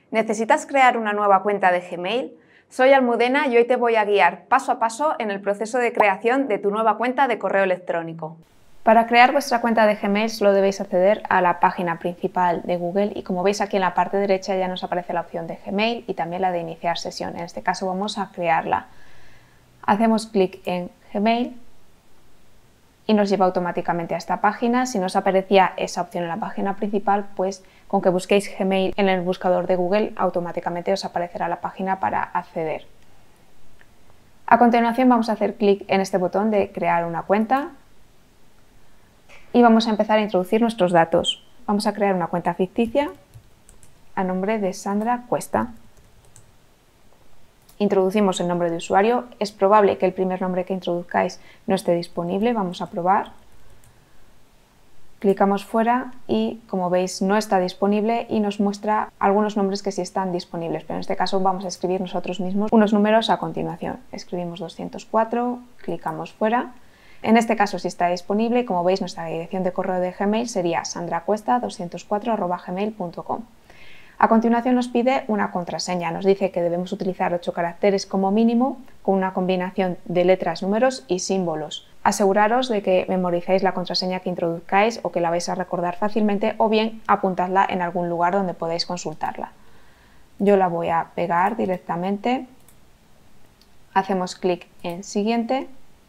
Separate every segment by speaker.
Speaker 1: ¿Necesitas crear una nueva cuenta de Gmail? Soy Almudena y hoy te voy a guiar paso a paso en el proceso de creación de tu nueva cuenta de correo electrónico. Para crear vuestra cuenta de Gmail solo debéis acceder a la página principal de Google y como veis aquí en la parte derecha ya nos aparece la opción de Gmail y también la de iniciar sesión. En este caso vamos a crearla. Hacemos clic en Gmail y nos lleva automáticamente a esta página. Si no os aparecía esa opción en la página principal, pues con que busquéis Gmail en el buscador de Google, automáticamente os aparecerá la página para acceder. A continuación vamos a hacer clic en este botón de crear una cuenta y vamos a empezar a introducir nuestros datos. Vamos a crear una cuenta ficticia a nombre de Sandra Cuesta. Introducimos el nombre de usuario. Es probable que el primer nombre que introduzcáis no esté disponible. Vamos a probar. Clicamos fuera y, como veis, no está disponible y nos muestra algunos nombres que sí están disponibles, pero en este caso vamos a escribir nosotros mismos unos números a continuación. Escribimos 204, clicamos fuera. En este caso sí está disponible. Como veis, nuestra dirección de correo de Gmail sería sandracuesta204@gmail.com. A continuación nos pide una contraseña, nos dice que debemos utilizar 8 caracteres como mínimo con una combinación de letras, números y símbolos. Aseguraros de que memorizáis la contraseña que introduzcáis o que la vais a recordar fácilmente o bien apuntadla en algún lugar donde podáis consultarla. Yo la voy a pegar directamente, hacemos clic en siguiente.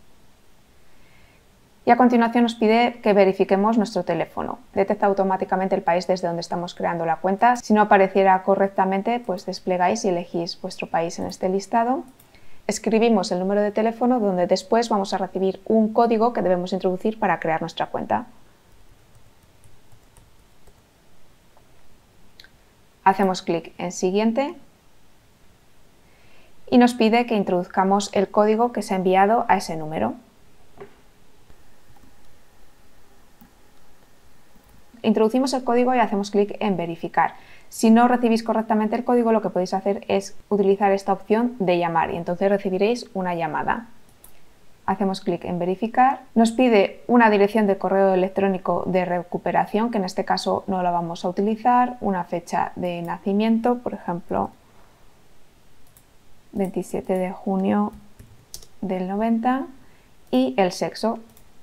Speaker 1: Y a continuación nos pide que verifiquemos nuestro teléfono. Detecta automáticamente el país desde donde estamos creando la cuenta. Si no apareciera correctamente, pues desplegáis y elegís vuestro país en este listado. Escribimos el número de teléfono donde después vamos a recibir un código que debemos introducir para crear nuestra cuenta. Hacemos clic en siguiente y nos pide que introduzcamos el código que se ha enviado a ese número. Introducimos el código y hacemos clic en verificar. Si no recibís correctamente el código, lo que podéis hacer es utilizar esta opción de llamar y entonces recibiréis una llamada. Hacemos clic en verificar. Nos pide una dirección de correo electrónico de recuperación, que en este caso no la vamos a utilizar, una fecha de nacimiento, por ejemplo, 27 de junio del 90 y el sexo.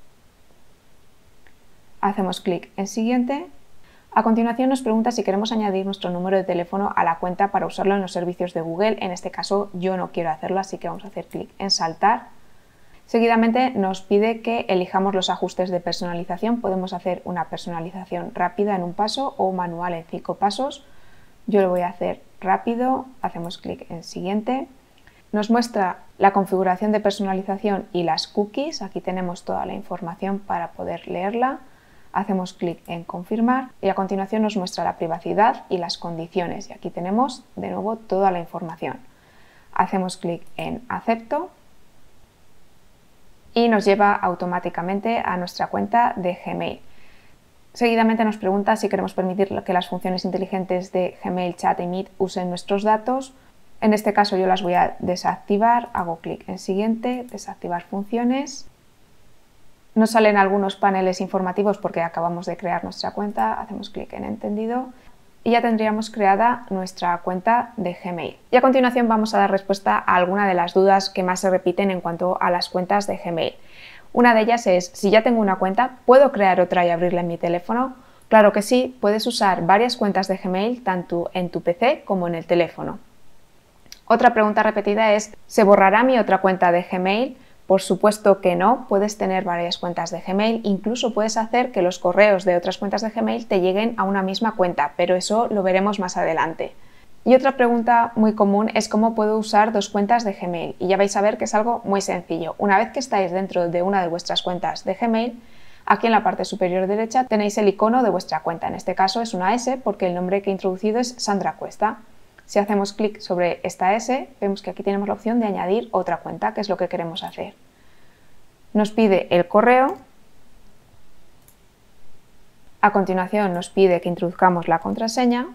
Speaker 1: Hacemos clic en siguiente. A continuación nos pregunta si queremos añadir nuestro número de teléfono a la cuenta para usarlo en los servicios de Google. En este caso yo no quiero hacerlo, así que vamos a hacer clic en saltar. Seguidamente nos pide que elijamos los ajustes de personalización. Podemos hacer una personalización rápida en un paso o manual en 5 pasos. Yo lo voy a hacer rápido. Hacemos clic en siguiente. Nos muestra la configuración de personalización y las cookies. Aquí tenemos toda la información para poder leerla. Hacemos clic en confirmar y a continuación nos muestra la privacidad y las condiciones y aquí tenemos de nuevo toda la información. Hacemos clic en acepto y nos lleva automáticamente a nuestra cuenta de Gmail. Seguidamente nos pregunta si queremos permitir que las funciones inteligentes de Gmail, Chat y Meet usen nuestros datos. En este caso yo las voy a desactivar, hago clic en siguiente, desactivar funciones. Nos salen algunos paneles informativos porque acabamos de crear nuestra cuenta, hacemos clic en entendido y ya tendríamos creada nuestra cuenta de Gmail. Y a continuación vamos a dar respuesta a alguna de las dudas que más se repiten en cuanto a las cuentas de Gmail. Una de ellas es, si ya tengo una cuenta, ¿puedo crear otra y abrirla en mi teléfono? Claro que sí, puedes usar varias cuentas de Gmail tanto en tu PC como en el teléfono. Otra pregunta repetida es, ¿se borrará mi otra cuenta de Gmail? Por supuesto que no, puedes tener varias cuentas de Gmail, incluso puedes hacer que los correos de otras cuentas de Gmail te lleguen a una misma cuenta, pero eso lo veremos más adelante. Y otra pregunta muy común es cómo puedo usar dos cuentas de Gmail, y ya vais a ver que es algo muy sencillo. Una vez que estáis dentro de una de vuestras cuentas de Gmail, aquí en la parte superior derecha tenéis el icono de vuestra cuenta, en este caso es una S porque el nombre que he introducido es Sandra Cuesta. Si hacemos clic sobre esta S, vemos que aquí tenemos la opción de añadir otra cuenta, que es lo que queremos hacer. Nos pide el correo. A continuación nos pide que introduzcamos la contraseña.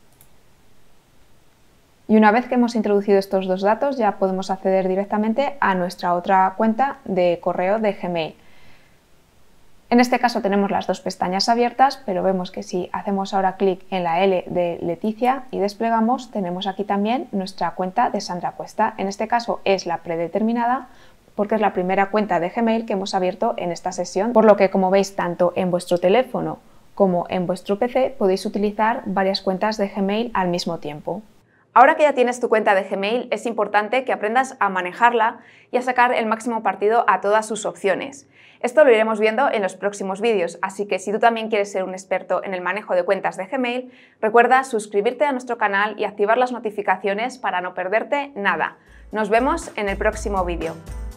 Speaker 1: Y una vez que hemos introducido estos dos datos, ya podemos acceder directamente a nuestra otra cuenta de correo de Gmail. En este caso tenemos las dos pestañas abiertas, pero vemos que si hacemos ahora clic en la L de Leticia y desplegamos, tenemos aquí también nuestra cuenta de Sandra Cuesta. En este caso es la predeterminada porque es la primera cuenta de Gmail que hemos abierto en esta sesión, por lo que, como veis, tanto en vuestro teléfono como en vuestro PC podéis utilizar varias cuentas de Gmail al mismo tiempo. Ahora que ya tienes tu cuenta de Gmail, es importante que aprendas a manejarla y a sacar el máximo partido a todas sus opciones. Esto lo iremos viendo en los próximos vídeos, así que si tú también quieres ser un experto en el manejo de cuentas de Gmail, recuerda suscribirte a nuestro canal y activar las notificaciones para no perderte nada. Nos vemos en el próximo vídeo.